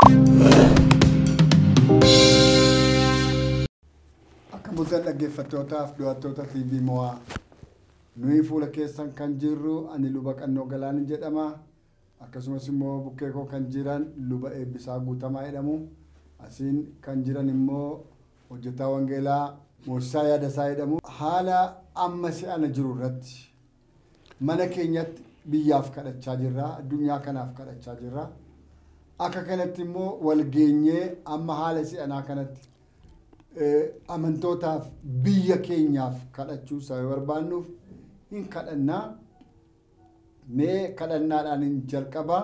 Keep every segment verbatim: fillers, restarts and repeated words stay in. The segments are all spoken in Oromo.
Bultan dhaggeeffattootaaf du'attoota T V Mo'aa nuyi fuula keessan kan jirru ani luba Qannoo Galaanii jedhama. Akkasumas immoo bukkee koo kan jiran luba Eebbisaa Guutamaa jedhamu. Asiin kan jiran immoo hojjetaa wangeelaa Moosisaa Yaadasaa jedhamu. Haala amma si'ana jiru irratti mana keenyatti biyyaaf kadhachaa jirra, addunyaa kanaaf kadhachaa jirra. Akka kanatti immoo wal geenyee amma haala si'anaa kanatti amantootaaf biyya keenyaaf kadhachuu sababa barbaannuuf hin kadhannaa. Mee kadhannaadhaan hin jalqaba.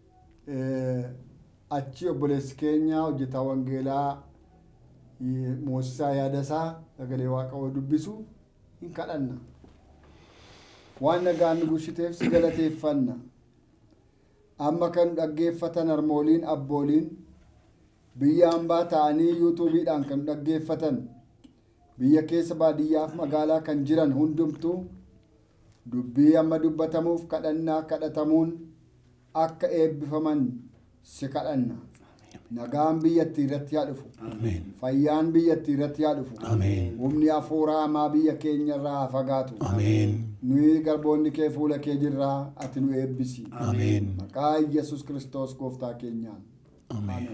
Achi obboleessi keenya hojjetaa wangeelaa Moosisaa Yaadasaa sagalee Waaqayyoo dubbisu hin kadhanna. Waan nagaan nu gushiteef si galateeffanna. Amma kan dhaggeeffatan harmooliin abbooliin biyya hambaa ta'anii yuutuubiidhaan kan dhaggeeffatan biyya keessa baadiyyaaf magaalaa kan jiran hundumtuu dubbii amma dubbatamuuf kadhannaa kadhatamuun akka eebbifaman si kadhanna. Nagaan biyyattii irratti haa dhufu. Fayyaan biyyattii irratti haa dhufu. Humni hafuuraa hamaa biyya keenya irraa haa fagaatu. Nuyi garboonni kee fuula kee jirraa ati nu eebbisi. Maqaa Yesuus Kiristoos gooftaa keenyaan. Ameen.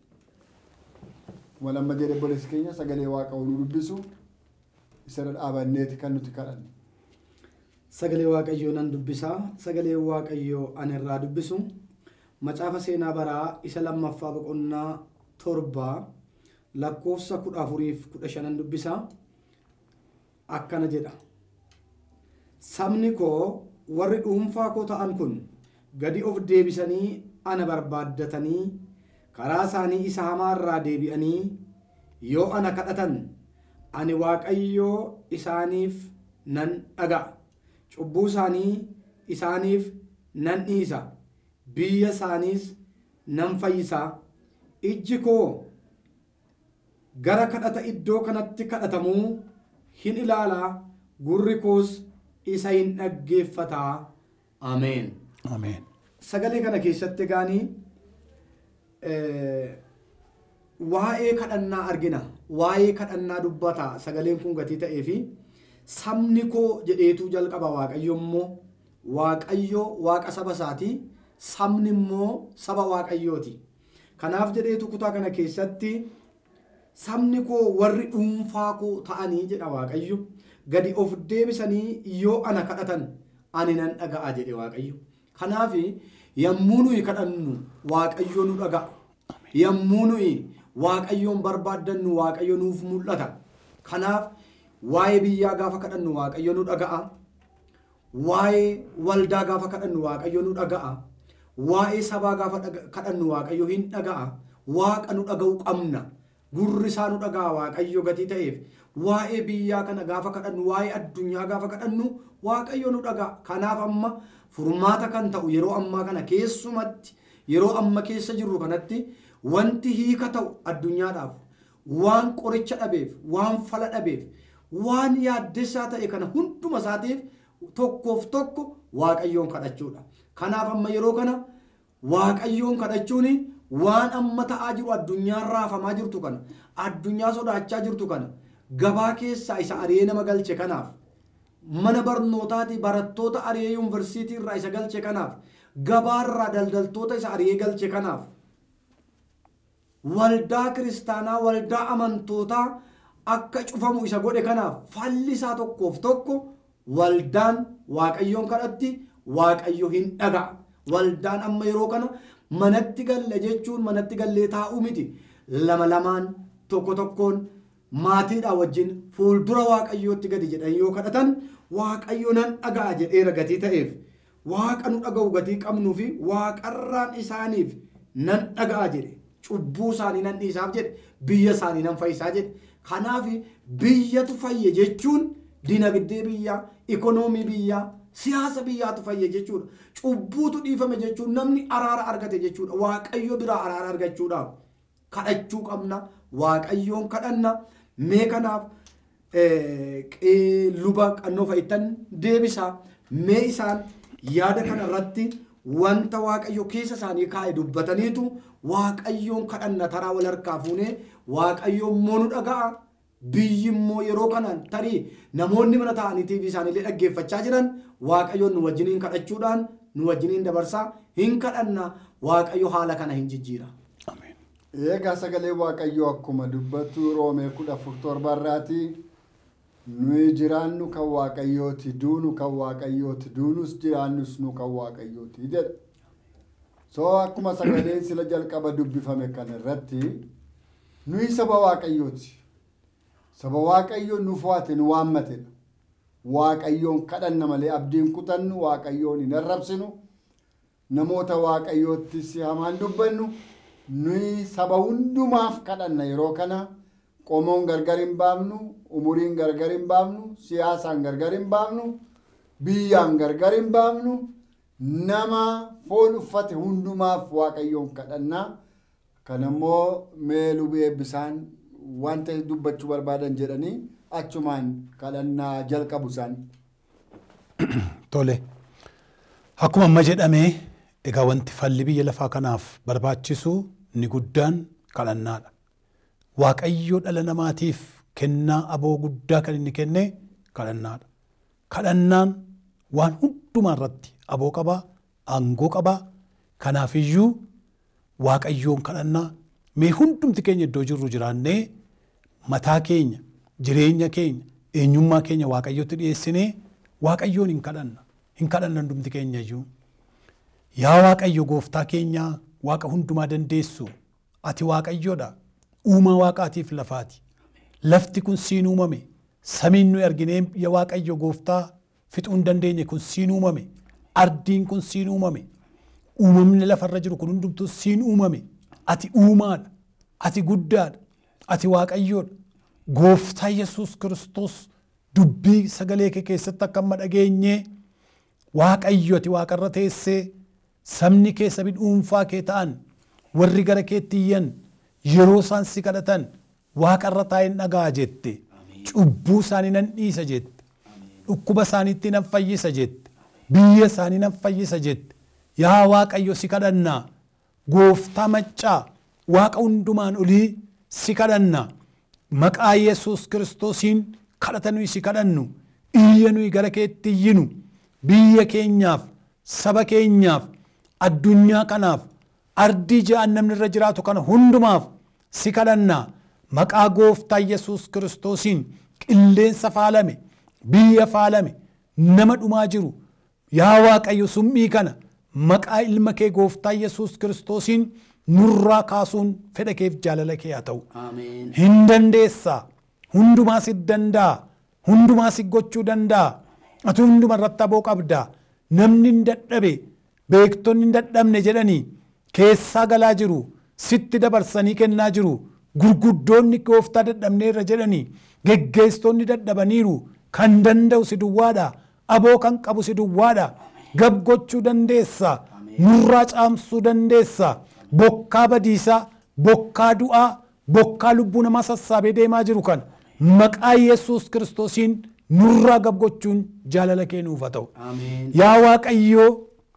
Walamma jedhe obboleessi keenya sagalee Waaqayyoo nu dubbisu isarra dhaabanneeti kan nuti kadhannu. Sagalee Waaqayyoo nan dubbisaa. Sagalee Waaqayyoo ani irraa dubbisu. Macaafa seenaa baraa isa lammaffaa boqonnaa torbaa lakkoofsa kudha afuriif kudha shanan dubbisaa. Akkana jedha. Sabni koo warri dhuunfaa koo ta'an kun gadi of deebisanii ana barbaaddatanii karaa isaanii isa hamaa irraa deebi'anii yoo ana kadhatan ani Waaqayyoo isaaniif nan dhaga'a. Cubbuu isaanii isaaniif nan dhiisa. Biyya isaaniis nan fayyisa. Ijji koo gara kadhata iddoo kanatti kadhatamuu hin ilaalaa. Gurri koos isa hin dhaggeeffataa. Ameen. Ameen. Sagalee kana keessatti gaanii waa'ee kadhannaa argina. Waa'ee kadhannaa dubbata. Sagaleen kun gatii ta'ee fi sabni koo jedheetu jalqaba. Waaqayyo immoo Waaqayyo waaqa saba isaatii. Sabni immoo saba Waaqayyooti. Kanaaf jedheetu kutaa kana keessatti sabni koo warri dhuunfaa koo ta'anii jedha Waaqayyo. Gadi of deebisanii yoo ana kadhatan ani nan dhaga'a jedhe Waaqayyo. Kanaaf yommuu nuyi kadhannu Waaqayyo nu dhaga'a. Yommuu nuyi Waaqayyoon barbaaddannu Waaqayyo nuuf mul'ata. Kanaaf waa'ee biyyaa gaafa kadhannu Waaqayyo nu dhaga'a. Waa'ee waldaa gaafa kadhannu Waaqayyo nu dhaga'a. Waa'ee sabaa gaafa kadhannu Waaqayyo hin dhaga'a. Waaqa nu dhaga'u qabna. Gurri isaa nu dhaga'a Waaqayyo gatii ta'eef. Waa'ee biyyaa kana gaafa kadhannu, waa'ee addunyaa gaafa kadhannu Waaqayyo nu dhaga'a. Kanaaf amma furmaata kan ta'u yeroo ammaa kana keessumatti yeroo amma keessa jirru kanatti wanti hiika ta'u addunyaadhaaf waan qoricha dhabeef, waan fala dhabeef, waan yaaddessaa ta'e kana hunduma isaatiif tokkoof tokko Waaqayyoon kadhachuudha. Kanaaf amma yeroo kana Waaqayyoon kadhachuun waan amma ta'aa jiru addunyaa raafamaa jirtu kana, addunyaa sodaachaa jirtu kana, gabaa keessaa isa ari'ee nama galche kanaaf, mana barnootaati barattoota ari'ee yuunivarsiitii irraa isa galche kanaaf, gabaarraa daldaltoota isa ari'ee galche kanaaf, waldaa kiristaanaa, waldaa amantootaa akka cufamu isa godhe kanaaf falli isaa tokkoof tokko waldaan Waaqayyoon kadhatti Waaqayyo hin dhaga'a. Waldaan amma yeroo kana manatti galle jechuun manatti gallee taa'uu miti. Lama lamaan tokko tokkoon maatiidhaa wajjin fuuldura Waaqayyootti gadi jedhan yoo kadhatan Waaqayyo nan dhaga'a jedheera gatii ta'eef. Waaqa nu dhaga'u gatii qabnuu fi waaqarraan isaaniif nan dhaga'a jedhe. Cubbuu isaanii nan dhiisaaf jedhe. Biyya isaanii nan fayyisaa jedhe. Kanaaf biyyatu fayye jechuun dinagdee biyyaa, ikonoomii biyyaa, siyaasa biyyaatu fayye jechuudha. Cubbuutu dhiifame jechuun namni araara argate jechuudha. Waaqayyo biraa araara argachuudhaaf kadhachuu qabna. Waaqayyoon kadhanna. Mee kanaaf luba Qannoo fa'ittan deebisa. Mee isaan yaada kana irratti wanta Waaqayyo keessa isaanii kaa'e dubbataniitu waaqayyoon kadhanna taraa wal harkaa fuunee waaqayyoon immoo nu dhaga'a. Biyyi immoo yeroo kanaan tarii namoonni mana ta'anii tiivii isaaniillee dhaggeeffachaa jiran waaqayyoon nu wajjiniin kadhachuudhaan nu wajjiniin dabarsaa hin kadhanna. Waaqayyo haala kana hin jijjiira. Eegaa sagalee waaqayyoo akkuma dubbattu Roomee kudha afur torba irraati nuyi jiraannu kan waaqayyooti duunu kan waaqayyooti duunus jiraannus nu kan waaqayyooti jedha. So akkuma sagaleen sila jalqaba dubbifame kan irratti nuyi saba waaqayyooti. Saba waaqayyoon nu fo'ate nu waammatedha. Waaqayyoon kadhanna malee abdiin kutannu waaqayyoon hin arrabsinu. Namoota waaqayyootti si hamaan dubbannu. Nuyi saba hundumaaf kadhanna yeroo kana qomoon gargar hin baafnu, umuriin gargar hin baafnu, siyaasaan gargar hin baafnu, biyyaan gargar hin baafnu, nama foon uffate hundumaaf waaqayyoon kadhanna. Kanammoo mee lubee eebbisaan wanta dubbachuu barbaadan jedhanii achumaan kadhannaa jalqabu isaan. Tole. Akkuma amma jedhamee egaa wanti falli biyya lafaa kanaaf barbaachisu ni guddaan kadhannaadha. Waaqayyo dhala namaatiif kennaa aboo guddaa kan inni kenne kadhannaadha. Kadhannaan waan hundumaa irratti aboo qaba, aangoo qaba. Kanaafiyyuu waaqayyoon kadhannaa mee hundumti keenya iddoo jirru jiraannee mataa keenya, jireenya keenya, eenyummaa keenya waaqayyotti dhiyeessinee waaqayyoon hin kadhanna. Hin kadhanna hundumti keenya iyyuu. Yaa waaqayyo gooftaa keenya waaqa hundumaa dandeessu ati waaqayyoodha. Uumaa waaqaatiif lafaati. Lafti kun siin uumame. Samiin nuyi arginee yaa waaqayyo gooftaa fixuu hin dandeenye kun siin uumame. Ardiin kun siin uumame. Uumamni lafarra jiru kun hundumtuu siin uumame. Ati uumaadha. Ati guddaadha. Ati waaqayyoodha. Gooftaa Yesuus Kiristoos dubbii sagalee kee keessatti akka amma dhageenyee waaqayyo ati waaqarra teessee sabni kee sabi dhuunfaa kee ta'an warri gara keetti iyyan yeroo isaan si kadhatan waaqarra taa'een dhagaa jette. Cubbuu isaanii nan dhiisa jette. Dhukkuba isaaniitti nan fayyisa jette. Biyya isaanii nan fayyisa jette. Yaa waaqayyo si kadhannaa. Gooftaa maccaa waaqa hundumaan olii si kadhannaa. Maqaa Yesuus Kiristoosiin kadhata nuyi si kadhannu. Iyya nuyi gara keetti iyyinu. Biyya keenyaaf, saba keenyaaf, addunyaa kanaaf, ardii ja'an namni irra jiraatu kana hundumaaf si kadhannaa. Maqaa gooftaa Yesuus Kiristoosiin qilleensa faalame, biyya faalame, nama dhumaa jiru. Yaa waaqayyo summii kana maqaa ilma kee gooftaa Yesuus Kiristoosiin nurraa kaasuun fedha keef jaalala kee haa ta'u. Hin dandeessaa. Hundumaa si danda'a. Hundumaa si gochuu danda'a. Ati hunduma irratti aboo qabda. Namni hin dadhabe, beektonni hin dadhabne jedhanii keessaa galaa jiru. Sitti dabarsanii kennaa jiru. Gurguddoonni gooftaa dadhabneerra jedhanii geggeessitoonni dadhabaniiru. Kan danda'u si duwwaadha. Aboo kan qabu si duwwaadha. Gab gochuu dandeessa. Nurraa caamsuu dandeessa. Bokkaa badiisaa, bokkaa du'aa, bokkaa lubbuu namaa sassaabee deemaa jiru kan maqaa Yesuus Kiristoosiin nurraa gab gochuun jaalala kee nuuf haa ta'u. Yaa Waaqayyoo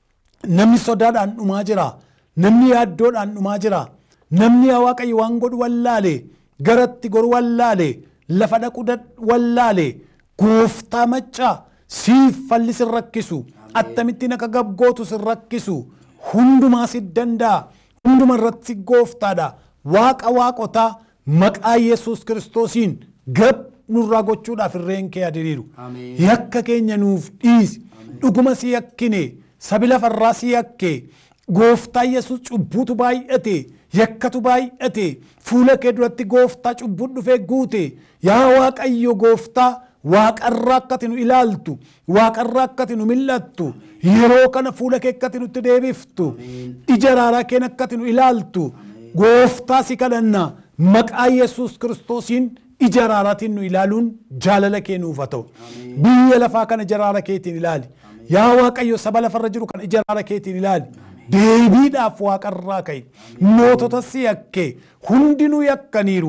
namni sodaadhaan dhumaa jira. Namni yaaddoodhaan dhumaa jira. Namni yaa Waaqayyo waan godhu wallaale, garatti goru wallaale, lafa dhaqu wallaale, gooftaa maccaa siif falli sin rakkisu, attamittiin akka gab gootu sin rakkisu, hundumaa si danda'a. Hunduma irratti gooftaadha. Waaqa waaqotaa maqaa Yesuus Kiristoosiin gab nurraa gochuudhaaf irreen kee adiriiru. Yakka keenya nuuf dhiisi. Dhuguma si yakkine. Sabi lafarraa si yakke. Gooftaa Yesuus cubbuutu baay'ate. Yakkatu baay'ate. Fuula kee duratti gooftaa cubbuun dhufee guute. Yaa Waaqayyo gooftaa waaqarraa akkati nu ilaaltu. Waaqarraa akkati nu mil'attu. Yeroo kana fuula kee akkati nutti deebiftu. Ija raaraa keen akkati nu ilaaltu. Gooftaa si kadhanna maqaa Yesuus Kiristoosiin ija raaraatiin nu ilaaluun jaalala kee nuuf haa ta'u. Biyya lafaa kana ija raara keetiin ilaali. Yaa Waaqayyo saba lafarra jiru kana ija raara keetiin ilaali. Deebiidhaaf waaqarraa ka'i. Mootota si yakke hundinuu yakkaniiru.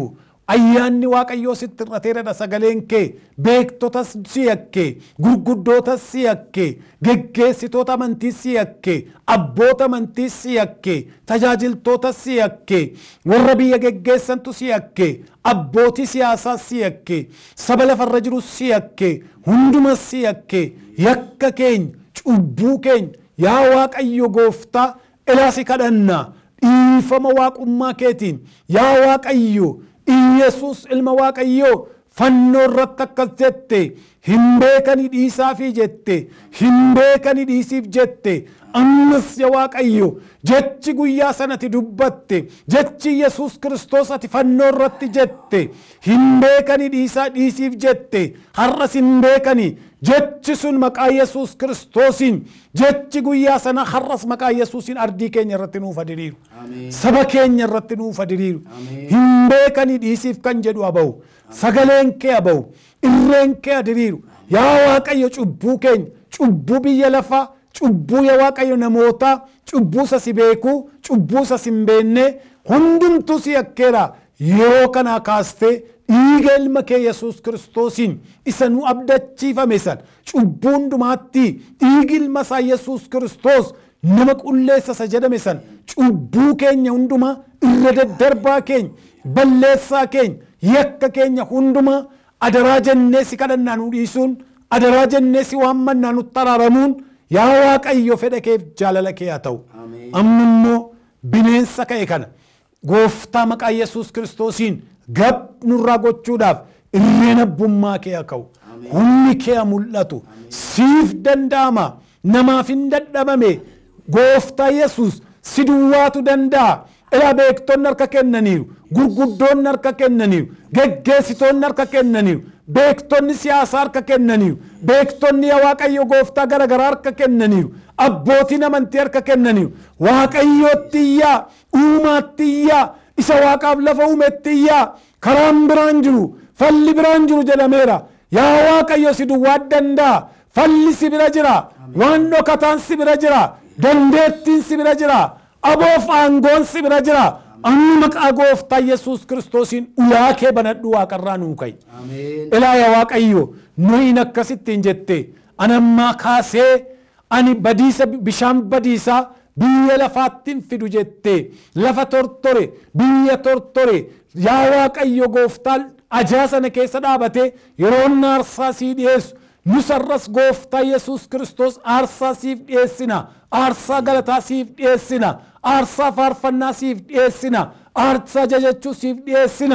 ayyaanni waaqayyoo sitti irrateeradha sagaleen kee beektotas si yakke gurguddootas si yakke geggeessitoota amantii si yakke abboota amantii si yakke tajaajiltoota si yakke warra biyya geggeessantu si yakke abbootii siyaasaa si yakke saba lafarra jiru si yakke hunduma si yakke yakka keenya cubbuu keenya yaa waaqayyo gooftaa ilaasi kadhanna dhiifama waaqummaa keetiin yaa waaqayyo Yesus ilma waaqayyoo fannoo irratti akkas jette hin beekani dhiisaafii jette hin beekani dhiisiif jette ammas yaa waaqayyo jechi guyyaa sanatti dubbatte jechi Yesus Kiristoos ati fannoo irratti jette hin beekani dhiisaa dhiisiif jette har'as hin beekani jechi sun maqaa Yesus Kiristoosiin jechi guyyaa sana har'as maqaa Yesuusiin ardii keenya irratti nuuf diriiru saba keenya irratti nuuf diriiru hin beekani dhiisiif kan jedhu aba'u sagaleen kee aba'u irreen kee diriiru yaa waaqayyo cubbuu keenya cubbuu biyya lafaa cubbuu yaa waaqayyo namoota cubbuu isa si beeku cubbuu isa si hin beekne hundumtuu si yakkeera yeroo kana kaastee dhiiga ilma kee Yesus Kiristoosiin isa nu abdachiifame san cubbuu hundumaatti dhiigi ilma isaa Yesus Kiristoos nama qulleessa isa jedhame san cubbuu keenya hunduma irra daddarbaa keenya balleessaa keenya yakka keenya hunduma adaraa jennee si kadhannaa nu dhiisuun adaraa jennee si waammannaa nu xaraaramuun yaa waaqayyo fedha keef jaalala kee haa ta'u amma immoo bineensa ka'e kana gooftaa maqaa Yesus Kiristoosiin gab nurraa gochuudhaaf irreen abbummaa kee haa ka'u humni kee haa mul'atu siif danda'ama namaaf hin dadhabame gooftaa Yesus si duwwaatu danda'a ilaa beektonni harka kennaniiru gurguddoonni harka kennaniiru geggeessitoonni harka kennaniiru beektonni siyaasaa harka kennaniiru beektonni yaa waaqayyo gooftaa garagaraa harka kennaniiru abbootiin amantii harka kennaniiru waaqayyootti iyyaa uumaatti iyyaa isa waaqaaf lafa uumetti iyyaa karaan biraan jiru falli biraan jiru jedhameera yaa waaqayyo si duwwaa danda'a falli si bira jira waan dhokataan si bira jira dandeettiin si bira jira aboof aangoon si bira jira amma maqaa gooftaa Yesus Kiristoosiin ulaa kee banadhu waaqarraa nuu ka'i ilaa yaa waaqayyo nuyin akkasittiin jette anammaa kaasee ani badiisa bishaan badiisaa biyya lafaattiin fidu jette lafa tortore biyya tortore yaa waaqayyo gooftaa ajaa sana keessa dhaabate yeroo aarsaa sii dhiyeessu nusarras gooftaa Yesus Kiristoos aarsaa siif dhiyeessina aarsaa galataa siif dhiyeessina aarsaa faarfannaa siif dhiyeessina aarsaa jajachuu siif dhiyeessina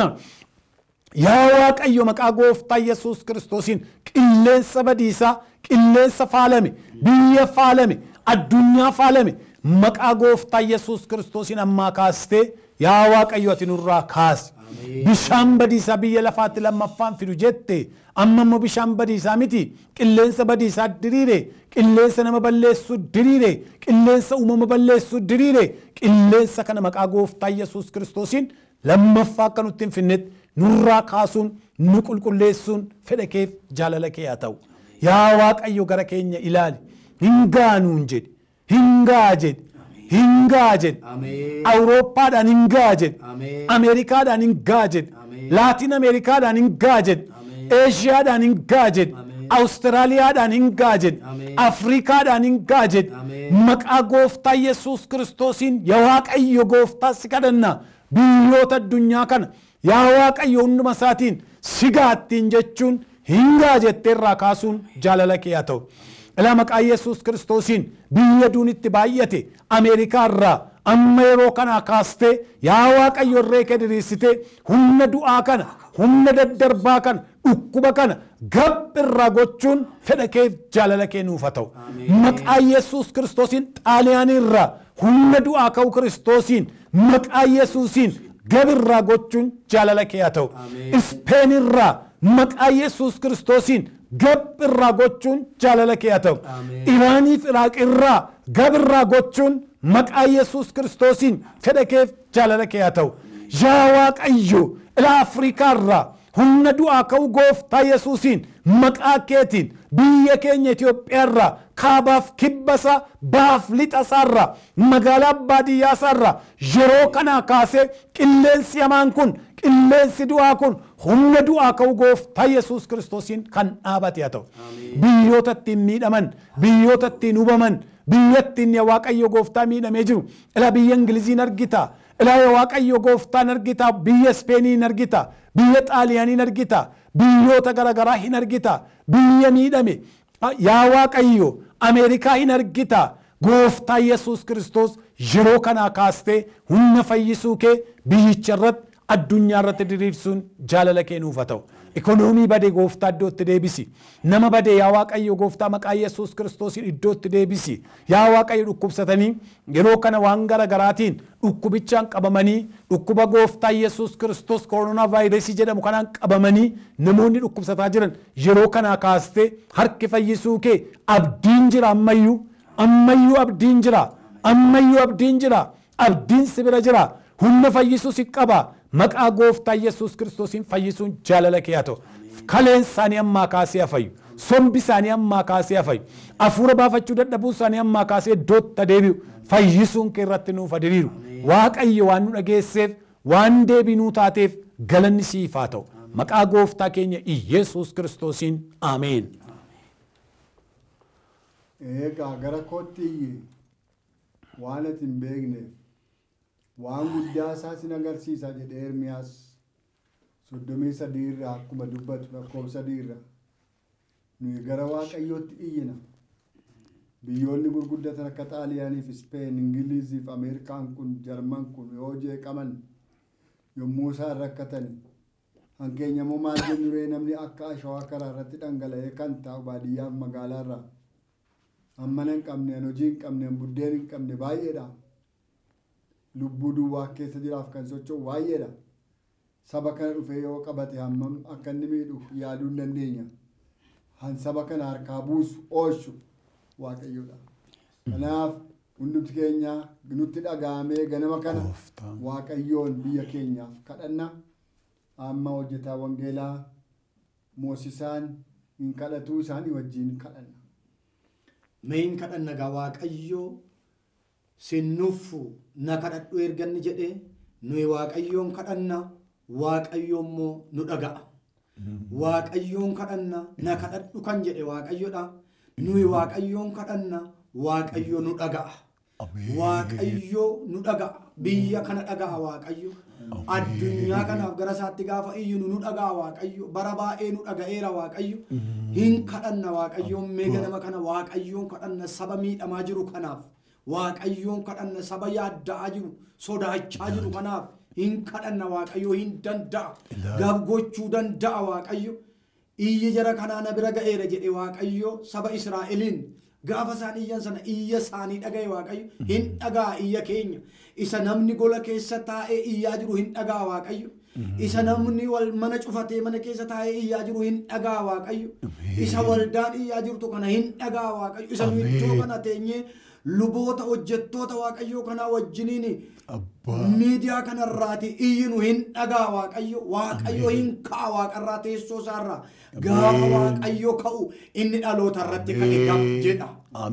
yaa waaqayyo maqaa gooftaa Yesus Kiristoosiin qilleensa badiisaa qilleensa faalame biyya faalame addunyaa faalame maqaa gooftaa Yesus Kiristoosiin ammaa kaastee yaa waaqayyo ati nurraa kaasi bishaan badiisaa biyya lafaatti lammaffaan fidu jette amma immoo bishaan badiisaa miti qilleensa badiisaa diriire qilleensa nama balleessu diriire qilleensa uumama balleessu diriire qilleensa kana maqaa gooftaa Yesus Kiristoosiin lammaffaa akka nutti hin finnetti nurraa kaasuun nu qulqulleessuun fedha keef jaalala kee haa ta'u yaa waaqayyo gara keenya ilaali hin gaanuun jedhe hin gaa jedhe hin gaa jedhe awurooppaadhaan hin gaa jedhe ameerikaadhaan hin gaa jedhe laatiin ameerikaadhaan hin gaa jedhe eeshiyaadhaan hin gaa jedhe awustiraaliyaadhaan hin gaa jedhe afriikaadhaan hin gaa jedhe maqaa gooftaa Yesus Kiristoosiin yaa waaqayyo gooftaa si kadhanna biyyoota addunyaa kana yaa waaqayyo hunduma isaatiin si gaattiin jechuun hin gaa jetteerraa kaasuun jaalala kee haa ta'u ilaa maqaa Yesus Kiristoosiin biyya duunitti baay'ate ameerikaa irraa amma yeroo kana kaastee yaa waaqayyo irree kee diriirsitee humna du'aa kana humna daddarbaa kana dhukkuba kana gab irraa gochuun fedha keef jaalala kee nuuf haa ta'u maqaa Yesus Kiristoosiin xaaliyaanii irraa humna du'aa ka'u Kiristoosiin maqaa Yesuusiin gab irraa gochuun jaalala kee haa ta'u Ispeen irraa maqaa Yesus Kiristoosiin gab irraa gochuun jaalala kee haa ta'u Iraaniif Iraaq irraa gab irraa gochuun maqaa Yesus Kiristoosiin fedha keef jaalala kee haa ta'u yaa waaqayyo ilaa Afrikaa irraa humna du'aa ka'u gooftaa Yesuusiin maqaa keetiin biyya keenya Itoophiyaa irraa kaabaaf kibbasa baaf lixasaa irraa magaalaa baadiyyaa irraa yeroo kana kaasee qilleensi hamaan kun qilleensi du'aa kun humna du'aa ka'u gooftaa Yesuus Kiristoosiin kan dhaabate haa ta'u. Biyyoota ittiin miidhaman, biyyoota ittiin hubaman, biyya ittiin yaa Waaqayyo gooftaa miidhamee jiru. Ilaa biyya Ingiliziin argita. Ilaa yaa Waaqayyo gooftaan argita. Biyya Ispeeniin argita. Biyya Xaaliyaaniin argita. Biyyoota garaagaraa hin argita. Biyya miidhame. Yaa Waaqayyo Ameerikaa hin argita. Gooftaa Yesuus Kiristoos yeroo kanaa kaastee humna fayyisuu kee biyyicha irratti addunyaa irratti diriirsuun jaalala kee nuuf haa ta'u. Ikonoomii badee gooftaa iddootti deebisi. Nama badee yaa Waaqayyo gooftaa maqaa Yesuus Kiristoosiin iddootti deebisi. Yaa Waaqayyo dhukkubsatanii yeroo kana waan garaagaraatiin dhukkubichaan qabamanii dhukkuba gooftaa Yesuus Kiristoos koronaa vaayirasii jedhamu kanaan qabamanii namoonni dhukkubsataa jiran yeroo kanaa kaastee harki fayyisuu kee abdiin jira ammayyuu. Ammayyuu abdiin jira. Ammayyuu abdiin jira. Abdiin si bira jira. Humna fayyisuu si qaba. Maqaa gooftaa Yesuus Kiristoosiin fayyisuun jaalala kee haa ta'u. Kaleen isaanii ammaa kaasee hafayyu. Sombi isaanii ammaa kaasee hafayyu. Hafuura baafachuu dadhabuu isaanii ammaa kaasee iddootti deebi'u. Fayyisuun kee irratti nuuf diriiru. Waaqayyo waan nu dhageesseef waan deebii nuu taateef galanni siif haa ta'u. Maqaa gooftaa keenya Yesuus Kiristoosiin ameen. Egaa gara kootti waan ati hin beekneef waan guddaa isaa sin agarsiisa jedhee Ermiyaas soddomii sadii irraa akkuma dubbatu lakkoofsa sadii irraa nuyi gara Waaqayyootti iyyina. Biyyoonni gurguddatan akka Xaaliyaaniif, Ispeen, Ingiliziif, Ameerikaan kun, Jarman kun yoo jeeqaman yommuu isaan rakkatan hankeenya immoo maal jennuree namni akka ashawaa karaa irratti dhangala'ee kan taa'u baadiyyaaf magaalaa irraa. Ammana hin qabne, hojii hin qabne, buddeen hin qabne baay'eedha. Lubbuu duwwaa keessa jiraaf kan socho'u baay'eedha. Saba kana dhufee yoo qabate hammam akka inni miidhu yaaduu hin dandeenya. Han saba kana harkaa buusu oolchu Waaqayyoodha. Kanaaf hundumti keenya nutti dhaga'amee ganama kana Waaqayyoon biyya keenyaaf kadhanna. Amma hojjetaa wangeelaa moosisaan hin kadhatuu isaanii wajjin kadhanna. Meen kadhanna gaa Waaqayyo sinnuffu na kadhadhu erganni jedhe nuyi Waaqayyoon kadhanna Waaqayyo immoo nu dhaga'a. Waaqayyoon kadhanna na kadhadhu kan jedhe Waaqayyodha. Nuyi Waaqayyoon kadhanna Waaqayyo nu dhaga'a. Waaqayyo nu dhaga'a. Biyya kana dhaga'a Waaqayyo. Addunyaa kanaaf gara isaatti gaafa iyyu nu dhaga'a Waaqayyo. Bara baay'ee nu dhaga'eera Waaqayyo. Hin kadhanna Waaqayyoon meega nama kana Waaqayyoon kadhanna saba miidhamaa jiru kanaaf. Waaqayyoon kadhanna saba yaadda'aa jiru sodaachaa jiru kanaaf. Hin kadhanna Waaqayyo hin danda'a. Gaaf gochuu danda'a Waaqayyo. Iyyi jara kanaa na bira ga'eera jedhe Waaqayyo saba Israa'eliin. Gaafa isaan iyyan sana iyya isaanii dhaga'e Waaqayyo hin dhaga'a iyya keenya. Isa namni gola keessa taa'ee iyyaa jiru hin dhaga'a Waaqayyo. Isa namni wal mana cufatee mana keessa taa'ee iyyaa jiru hin dhaga'a Waaqayyo. Isa waldaan iyyaa jirtu kana hin dhaga'a Waaqayyo. Isa nu iddoo kana teenyee luboota hojjettoota Waaqayyoo kanaa wajjiniin miidiyaa kanarraati iyyinu hin dhaga'a Waaqayyo. Waaqayyo hin ka'a Waaqarraa teessoo isaarraa. Gaafa Waaqayyo ka'u inni dhaloota irratti ka'e gab jedha.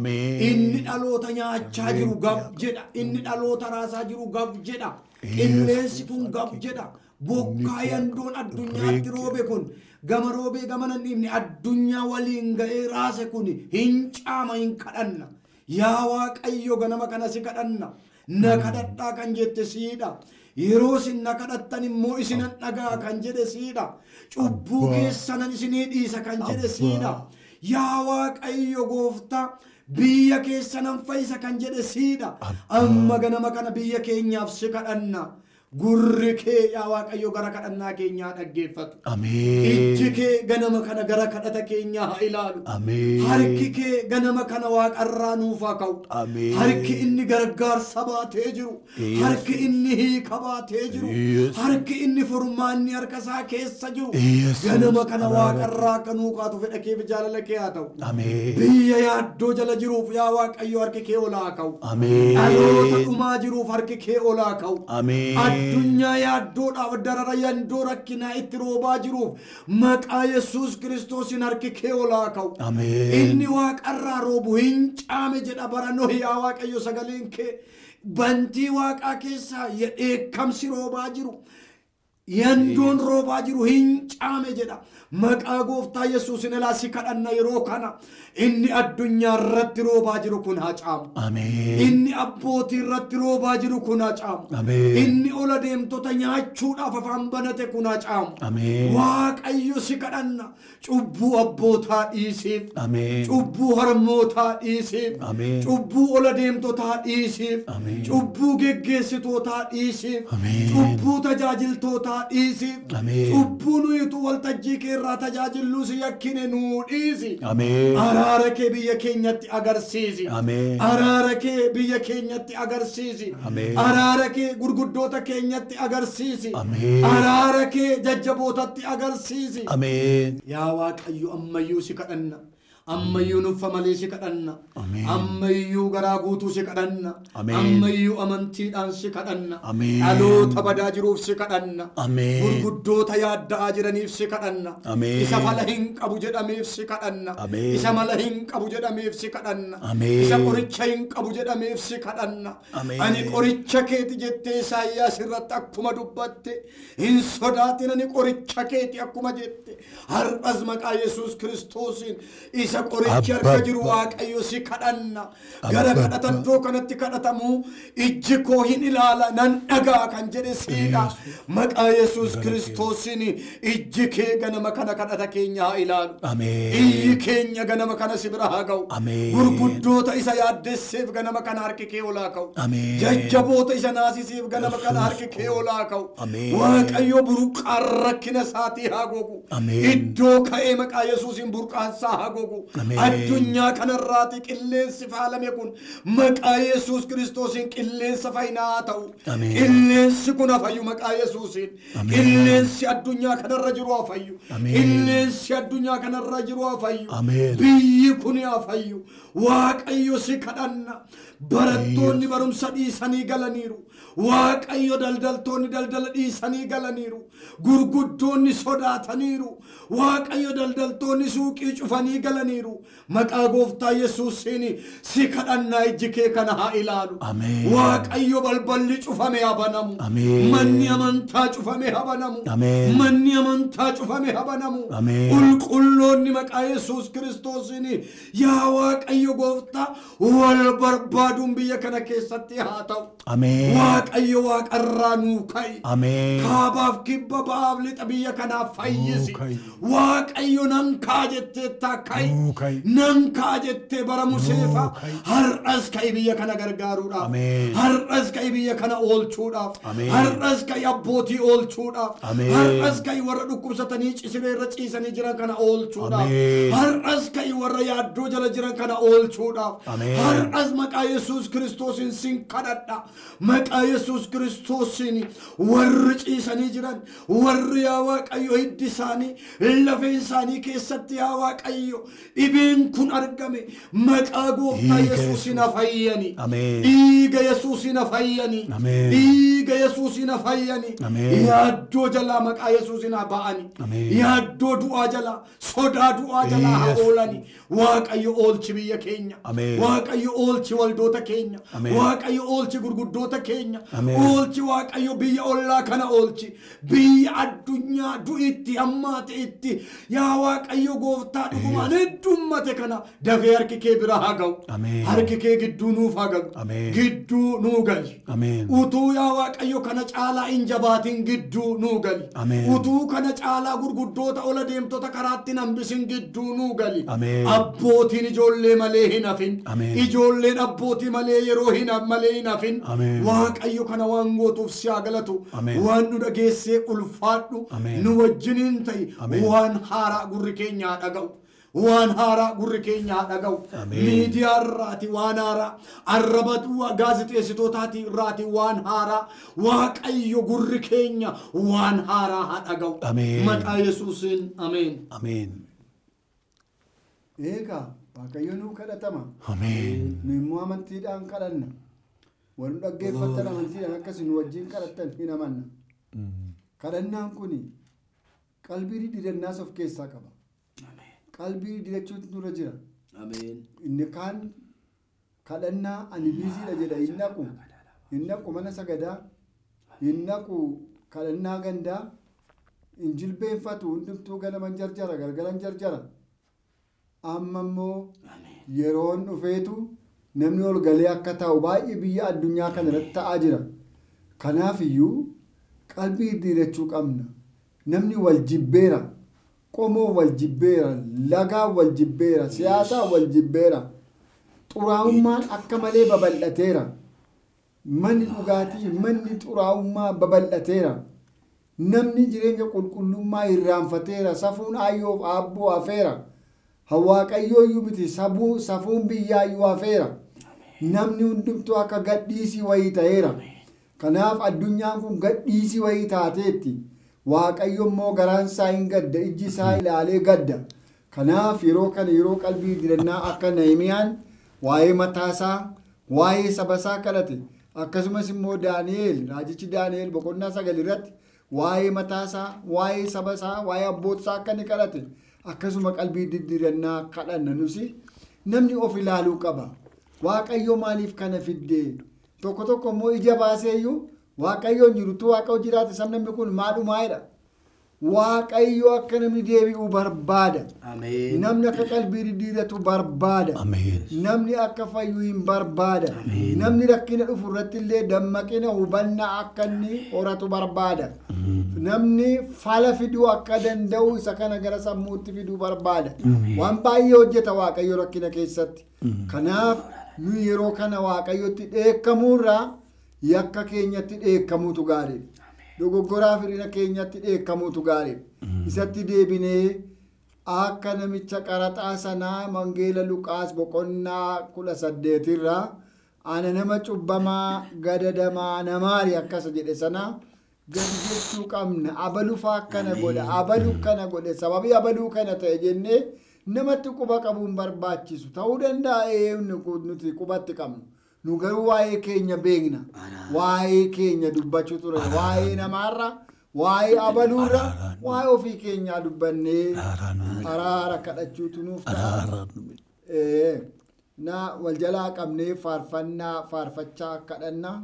Inni dhaloota nyaachaa jiru gab jedha. Inni dhaloota raasaa jiru gab jedha. Qilleensi kun gab jedha. Bokkaa yandoon addunyaatti roobe kun gama roobee gama nan dhiibne addunyaa waliin ga'ee raase kun hin caama hin kadhanna. Yaa Waaqayyo ganama kana si kadhanna. Na kadhadhaa kan jette siidha. Yeroo isin na kadhattan immoo isinan dhagaa kan jedhe siidha. Cubbuu keessanan isinii dhiisa kan jedhe siidha. Yaa Waaqayyo gooftaa biyya keessanan fayyisa kan jedhe siidha. Amma ganama kana biyya keenyaaf si kadhanna. Gurri kee yaa Waaqayyo gara kadhannaa keenyaa dhaggeeffatu. Ijji kee ganama kana gara kadhata keenyaa haa ilaalu. Harki kee ganama kana Waaqarraa nuuf haa ka'u. Harki inni gargaarsa baatee jiru. Harki inni hiika baatee jiru. Harki inni furmaanni harka isaa keessa jiru. Ganama kana Waaqarraa akka nuu kaatu fedha kee fi jaalala kee haa ta'u. Biyya yaaddoo jala jiruuf yaa Waaqayyo harki kee ol haa ka'u. Dhaloota dhumaa jiruuf harki kee ol haa ka'u. Addunyaa yaaddoodhaaf darara yandoo rakkinaa itti roobaa jiruuf maqaa Yesuus Kiristoosiin harki kee ol haa ka'u. Inni Waaqarraa roobu hin caame jedha bara Nohi yaa Waaqayyo sagaleen kee bantii Waaqaa keessaa dheekkamsi roobaa jiru. Yandoon roobaa jiru hin caame jedha. Maqaa gooftaa Yesuusin alaa si kadhanna yeroo kana inni addunyaa irratti roobaa jiru kun haa caamu. Inni abbootii irratti roobaa jiru kun haa caamu. Inni ola deemtota nyaachuudhaaf afaan banate kun haa caamu. Waaqayyo si kadhanna cubbuu abbootaa dhiisiif, cubbuu harmootaa dhiisiif, cubbuu ola deemtotaa dhiisiif, cubbuu geggeessitootaa dhiisiif, cubbuu tajaajiltootaa dhiisiif, cubbuu nuyitu waltajjii keerraa tajaajilluu si yakkine nuu dhiisi. Araara kee biyya keenyatti agarsiisi. Araara kee biyya keenyatti agarsiisi. Araara kee gurguddoota keenyatti agarsiisi. Araara kee jajjabootatti agarsiisi. Yaa Waaqayyo ammayyuu si kadhanna. Ammayyuu nuffa malee si kadhanna. Ammayyuu garaa guutuu si kadhanna. Ammayyuu amantiidhaan si kadhanna. Dhaloota badaa jiruuf si kadhanna. Gurguddoota yaadda'aa jiraniif si kadhanna. Isa mala hin qabu jedhameef si kadhanna. Isa mala hin qabu jedhameef si kadhanna. Isa qoricha hin qabu jedhameef si kadhanna. Ani qoricha keeti jettee Isaayyaas irratti akkuma dubbatte hin sodaatin, ani qoricha keeti akkuma jette har'as maqaa Yesuus Kiristoosiin isa qoricha harka jiru Waaqayyo si kadhanna. Gara kadhatantoo kanatti kadhatamu ijji koo hin ilaala nan dhagaa kan jedhe siidha. Maqaa Yesuus Kiristoosiin ijji kee ganama kana kadhata keenya haa ilaalu. Iyyi keenya ganama kana si bira haa ga'u. Gurguddoota isa yaaddesseef ganama kana harki kee olaa ka'u. Jajjaboota isa naasisiif ganama kana harki kee olaa ka'u. Waaqayyo burqaan rakkina isaatii haa gogu. Iddoo ka'ee maqaa Yesuusiin burqaansaa haa gogu. Addunyaa kanarraati qilleensi faalame kun maqaa Yesuus Kiristoosiin qilleensa fayyinaa haa ta'u. Qilleensi kun haa fayyu maqaa Yesuusiin. Qilleensi addunyaa kanarra jiru haa fayyu. Qilleensi addunyaa kanarra jiru haa fayyu. Biyyi kun haa fayyu. Waaqayyo si kadhanna. Barattoonni barumsa dhiisanii galaniiru. Waaqayyo daldaltoonni daldala dhiisanii galaniiru. Gurguddoonni sodaataniiru. Waaqayyo daldaltoonni suuqii cufanii galaniiru. Maqaa gooftaa Yesuusiin si kadhannaa ijji kee kana haa ilaalu. Waaqayyo balballi cufame haa banamu. Manni amantaa cufame haa banamu. Manni amantaa cufame haa banamu. Qulqulloonni maqaa Yesuus Kiristoosiin yaa Waaqayyo gooftaa wal barbaaduun biyya kana keessatti haa ta'u. Waaqayyo waaqarraa nuu ka'i. Kaabaaf kibba ba'aaf lixa biyya kanaaf fayyisi. Waaqayyo nan kaa jettee taakka'i. Nan kaa jettee bara Museefaa har'as ka'i biyya kana gargaaruudhaaf. Har'as ka'i biyya kana oolchuudhaaf. Har'as ka'i abbootii oolchuudhaaf. Har'as ka'i warra dhukkubsatanii cisireerra ciisanii jiran kana oolchuudhaaf. Har'as ka'i warra yaaddoo jala jiran kana oolchuudhaaf. Har'as maqaa Yesuus Kiristoosiin sin kadhadha. Maqaa Yesuus Kiristoosiin warri ciisanii jiran warri yaa Waaqayyo hiddi isaanii lafeen isaanii keessatti yaa Waaqayyo dhibeen kun argame maqaa gooftaa Yesuusiin fayyani. Dhiiga Yesuusiin fayyani. Dhiiga Yesuusiin fayyani. Yaaddoo jalaa maqaa Yesuusiin ba'ani. Yaaddoo du'aa jalaa sodaa du'aa jalaa haa oolani. Waaqayyo oolchi biyya keenya. Waaqayyo oolchi waldoota keenya. Waaqayyo oolchi gurguddoota keenya. Oolchi Waaqayyo biyya ollaa kana oolchi. Biyya addunyaa du'itti hammaate itti yaa Waaqayyo gooftaa dhugumaan heddummate kana dafee harki kee bira haa ga'u. Harki kee gidduu nuuf haa galu. Gidduu nuu gali. Utuu yaa Waaqayyo kana caalaa hin jabaatin gidduu nuu gali. Utuu kana caalaa gurguddoota ola deemtota karaatti nambisin gidduu nuu gali. Abbootiin ijoollee malee hin hafin. Ijoolleen abbootii malee yeroo hin malee hin hafin. Waaqayyo kana waan gootuuf si haa galatu. Waan nu dhageessee ulfaadhu nu wajjiniin ta'i. Waan haaraa gurri keenya haa dhaga'u. Waan haaraa gurri keenya haa dhaga'u. Miidiyaa irraati waan haaraa. Arraba gaazexeessitootaati irraati waan haaraa. Waaqayyo gurri keenya waan haaraa haa dhaga'u. Maqaa Yesuusiin ameen. Eegaa Waaqayyo nuu kadhatama. Nu immoo amantiidhaan kadhanna. Waan dhaggeeffattan amantiidhaan akkasii nu wajjin kadhattan hin amanna. Kadhannaan kun qalbii diddiirrannaas of keessaa qaba. Qalbii diddiirrachuutu nurra jira. Inni kaan kadhannaa ani biisiidha jedha hin naqu. Hin naqu mana sagadaa. Hin naqu kadhannaa gandaa hin jilbeenfatu hundumtuu ganaman jarjara galgalan jarjara amma immoo yeroon dhufeetu namni ol galee akka taa'u baay'ee biyya addunyaa kana irratti ta'aa jira. Kanaaf iyyuu qalbii diriirachuu qabna. Namni wal jibbeera, qomoo wal jibbeera, lagaa wal jibbeera, siyaasaa wal jibbeera. Xuraa'ummaan akka malee babal'ateera. Manni dhugaatii, manni xuraa'ummaa babal'ateera. Namni jireenya qulqullummaa irraanfateera. Safuun aayyoof aabboo hafeera. Waaqayyoo iyyuu miti safuun biyyaa iyyuu hafeera. Namni hundumtuu akka gadhiisii wayii ta'eera. Kanaaf addunyaan kun gadhiisii wayii taateetti. Waaqayyo immoo garaan isaa hin gadda, ijji isaa ilaalee gadda. Kanaaf yeroo kana yeroo qalbii dirannaa akka Nahimiyaan waa'ee mataasaa, waa'ee sabasaa kadhate. Akkasumas immoo Daani'eel, raajichi Daani'eel boqonnaa sagal irratti waa'ee mataasaa, waa'ee sabasaa, waa'ee abbootisaa akka inni kadhate. Akkasuma qalbii diddirannaa kadhanna nusi namni of ilaaluu qaba. Waaqayyo maaliif kana fiddee? Tokko tokko immoo ija baaseeyyuu Waaqayyoon jirutu Waaqayyo jiraate sabni kun maadhumaayedha. Waaqayyo akka namni deebi'u barbaada. Namni akka qalbii diddiiratu barbaada. Namni akka fayyu hin barbaada. Namni rakkina dhufu irratti illee dammaqina hubannaa akka inni horatu barbaada. Namni fala fiduu akka danda'u isa kana gara sammuutti fiduu barbaada. Waan baay'ee hojjeta Waaqayyo rakkina keessatti. Kanaaf nu yeroo kana Waaqayyotti dheekkamuurraa yakka keenyatti dheekkamuutu gaariidha. Dogoggoraa firina keenyatti dheekkamuutu gaariidha. Isatti deebinee akka namicha qaraxaa sanaa Wangeela Luqaas boqonnaa kudha saddeetirraa ana nama cubbamaa gadadamaa namaari akkasa jedhe sanaa gadi jechuu qabna. Abalufaa akkana godha, abaluu kana godhe, sababii abaluu kana ta'e jennee namatti quba qabuun barbaachisu ta'uu danda'a. Nuti qubatti qabnu. Nu garuu waa'ee keenya beekna. Waa'ee keenya dubbachuu ture. Waa'ee namaarra, waa'ee abaluurra, waa'ee ofii keenyaa dubbannee araara kadhachuutu nuuf ta'a. Na wal jalaa qabnee faarfannaa faarfachaa kadhanna.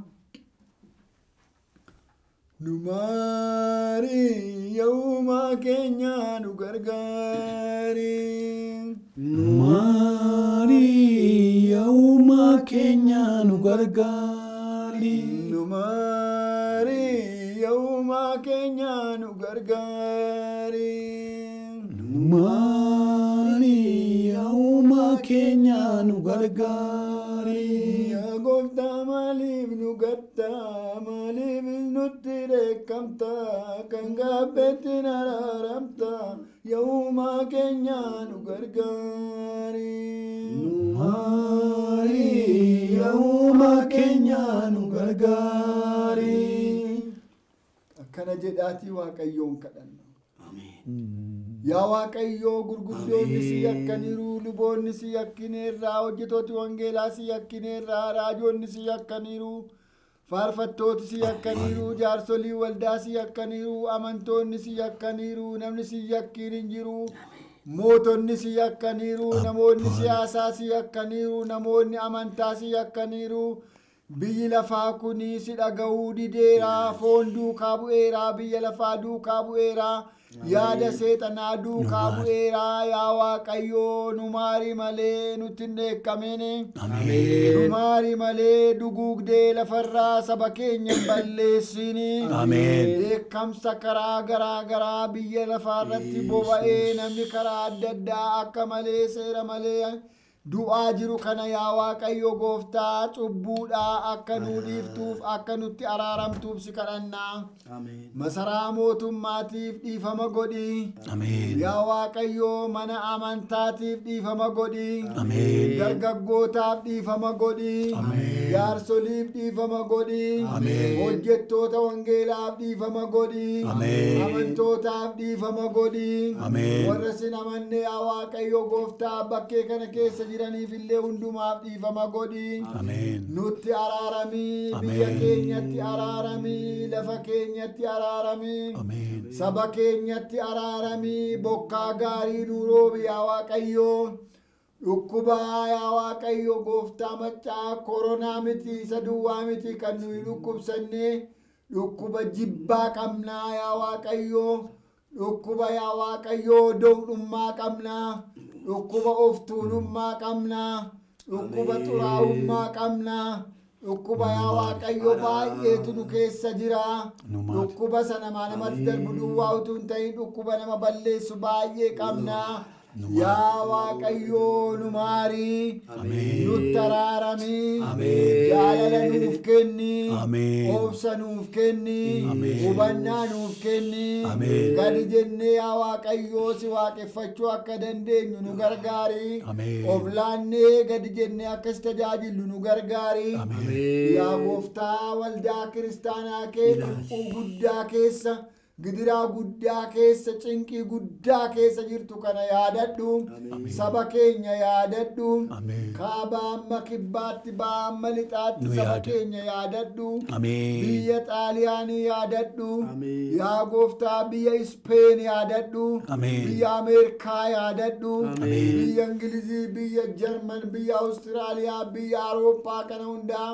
Nu maari yooma keenya nu gargaari. Nu maari yooma keenya nu gargaari. Nu maari yooma keenya nu gargaari. Nu maari yooma keenya nu gargaari. Yaa gooftaa maaliif nu gattaa? Maaliif nutti dheekkamta? Kan gaabbeetti araaramta? Yooma keenya nu gargaari. Nu maari yooma keenya nu gargaari. Akkana jedhaatii Waaqayyoon kadhanna. Yaa Waaqayyoo gurguddoonni si yakkaniiru, luboonni si yakkineerraa, hojjetooti wangeelaa si yakkineerraa, raajoonni si yakkaniiru, faarfattooti si yakkaniiru, jaarsolii waldaa si yakkaniiru, amantoonni si yakkaniiru, namni si yakkiin hin jiru, mootonni si yakkaniiru, namoonni siyaasaa si yakkaniiru, namoonni amantaa si yakkaniiru. Biyyi lafaa kuni si dhaga'uu dideera, foon duukaa bu'eera, biyya lafaa duukaa bu'eera. Yaada seexanaa duukaa bu'eera. Yaa Waaqayyoo nu maari malee nutti hin dheekkamini. Nu maari malee duguugdee lafarraa saba keenya hin balleessini. Dheekkamsa karaa garaa garaa biyya lafaarratti boba'ee namni karaa adda addaa akka malee seera malee du'aa jiru kana yaa Waaqayyo gooftaa cubbuudhaa akka nu dhiiftuuf akka nutti araaramtuuf si kadhannaa. Masaraa mootummaatiif dhiifama godhi. Yaa Waaqayyo mana amantaatiif dhiifama godhi. Dargaggootaaf dhiifama godhi. Jaarsoliif dhiifama godhi. Hojjettoota wangeelaaf dhiifama godhi. Amantootaaf dhiifama godhi. Warra sin amanne yaa Waaqayyo gooftaa bakkee kana keessa jiraniif illee hundumaaf dhiifama godhi. Nutti araaramii, biyya keenyatti araaramii, lafa keenyatti araaramii, saba keenyatti araaramii, bokkaa gaarii nu roobi yaa Waaqayyo. Dhukkubaa yaa Waaqayyo gooftaa maccaa koronaa miti isa duwwaa miti kan nuyi dhukkubsanne dhukkuba jibbaa qabnaa yaa waaqayyoo dhukkuba yaa waaqayyoo doqnummaa qabnaa dhukkuba of tuulummaa qabnaa dhukkuba xuraa'ummaa qabnaa dhukkuba yaa waaqayyo baay'eetu nu keessa jira dhukkuba sana namatti darbu duwwaa utuu hin ta'in dhukkuba nama balleessu baay'ee qabnaa yaa waaqayyo nu maarii nutti araaramii jaalala nuuf kenni obsa nuuf kenni hubannaa nuuf kenni gadi jennee yaa waaqayyo si waaqeffachuu akka dandeenyu nu gargaari of laannee gadi jennee akkas tajaajillu nu gargaari yaa gooftaa waldaa kiristaanaa kee dhiphuu guddaa keessa gidiraa guddaa keessa cinqii guddaa keessa jirtu kana yaadadhu saba keenya yaadadhu kaaba amma kibbaatti ba'aa amma lixaatti saba keenya yaadadhu biyya xaaliyaanii yaadadhu yaa gooftaa biyya ispeen yaadadhu biyya ameerikaa yaadadhu biyya ingilizii biyya jarman biyya awustiraaliyaa biyya awurooppaa kana hundaa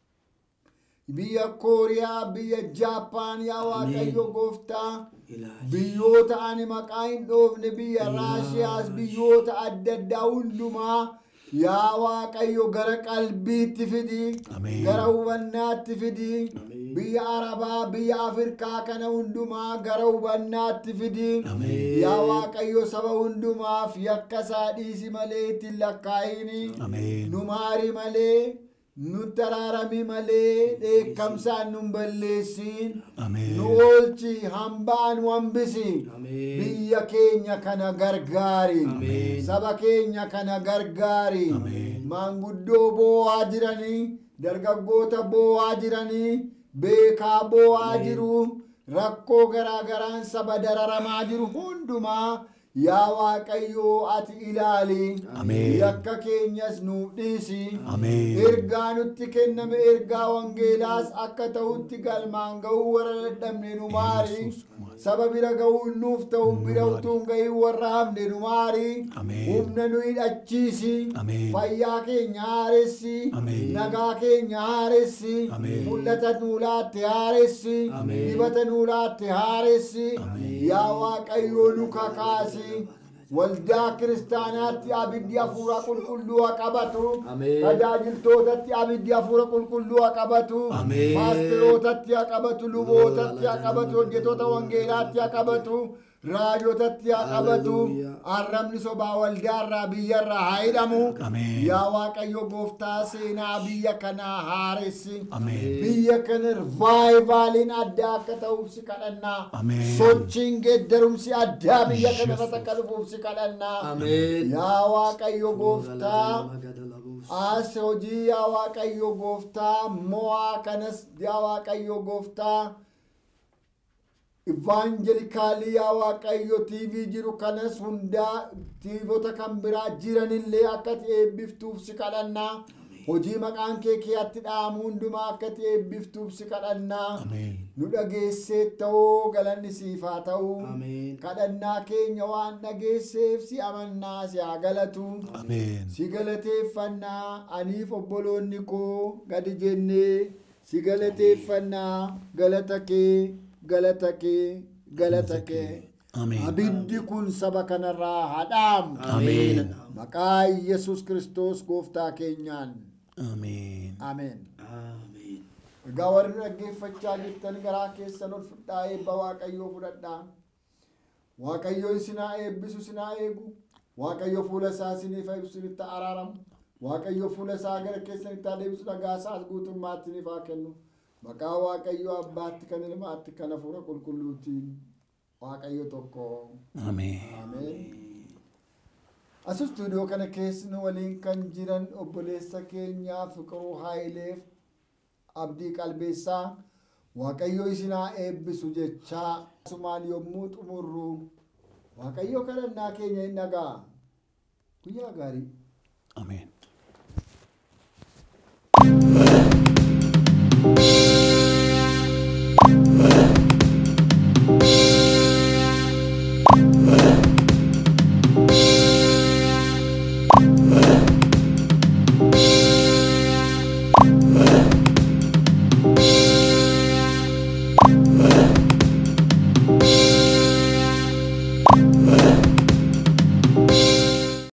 biyya kooriyaa biyya jaapaan yaa waaqayyo gooftaa biyyoota ani maqaa hin dhoofne biyya raashiyaas biyyoota adda addaa hundumaa yaa waaqayyo gara qalbiitti fidi gara hubannaatti fidi biyya arabaa biyya afrikaa kana hundumaa gara hubannaatti fidi yaa waaqayyo saba hundumaaf yakka isaa dhiisi malee ittiin lakkaa'ini nu maari malee nutti araaramii malee dheekkamsaan nun balleessin nu oolchi hambaa nu hambisi biyya keenya kana gargaari saba keenya kana gargaari maanguddoo boo'aa jiranii dargaggoota boo'aa jiranii beekaa boo'aa jiru rakkoo garaa garaan saba dararamaa jiru hundumaa yaa waaqayyo ati ilaali yakka keenyas nuuf dhiisi ergaa nutti kenname ergaa wangeelaas akka ta'utti galmaan ga'uu warra dadhabne nu maari saba bira ga'uun nuuf ta'u bira utuu hin ga'iin warra hafne nu maari humna nu hidhachiisi fayyaa keenya haaressi nagaa keenya haaressi mul'ata nuu laatte haaressi dibata nuu laatte haaressi yaa waaqayyo nu kakaasi waldaa kiristaanaatti abiddi hafuura qulqulluu haa qabatu tajaajiltootatti abiddi hafuura qulqulluu haa qabatu paasterootatti haa qabatu lubootatti haa qabatu hojjetoota wangeelaatti haa qabatu raajotatti haa qabatu arrabni sobaa waldaarraa biyyarraa haa hidhamu yaa waaqayyo gooftaa seenaa biyya kanaa haaressi biyya kana rivaayivaaliin addaa akka ta'uuf si kadhannaa sochiin geeddarumsi addaa biyya kana irratti akka dhufuuf si kadhannaa yaa waaqayyo gooftaa as hojii yaa waaqayyo gooftaa mo'aa kanas yaa waaqayyo gooftaa evangelikaalii yaa waaqayyo tiivii jiru kanas hundaa tiivota kan biraa jiranillee akka eebbiftuuf si kadhannaa hojii maqaan kee keessatti dhaamu hundumaa akka eebbiftuuf si kadhannaa nu dhageessee ta'uu galanni siif haa ta'u kadhannaa keenya waan dhageesseef si amannaa si haa galatu si galateeffannaa aniif obboloonni koo gadi jennee si galateeffannaa galata kee galata kee galata kee abiddi kun saba kanarraa haa dhaamu maqaa Yesuus Kiristoos gooftaa keenyaan ameen ameen egaa warri dhaggeeffachaa jirtan garaa keessan ol fudhaa eebba waaqayyoo fudhadhaa waaqayyo isin haa eebbisu isin haa eegu waaqayyo fuula isaa isiniif ibsu isinitti araaramu waaqayyo fuula isaa gara keessanitti haa deebisu nagaa isaas guutummaatti isiniif haa kennu maqaa waaqayyo abbaatti kan ilmaatti kan hafuura qulqulluutiin waaqayyo tokko ameen ameen as stuudiyoo kana keessa waliin kan jiran obboleessa keenya Fiqiruu Haayileef Abdii Qalbeessaa waaqayyo isin haa eebbisu jechaa sumaan yommuu xumurru waaqayyo kadhannaa keenya hin dhaga'a guyyaa gaarii ameen.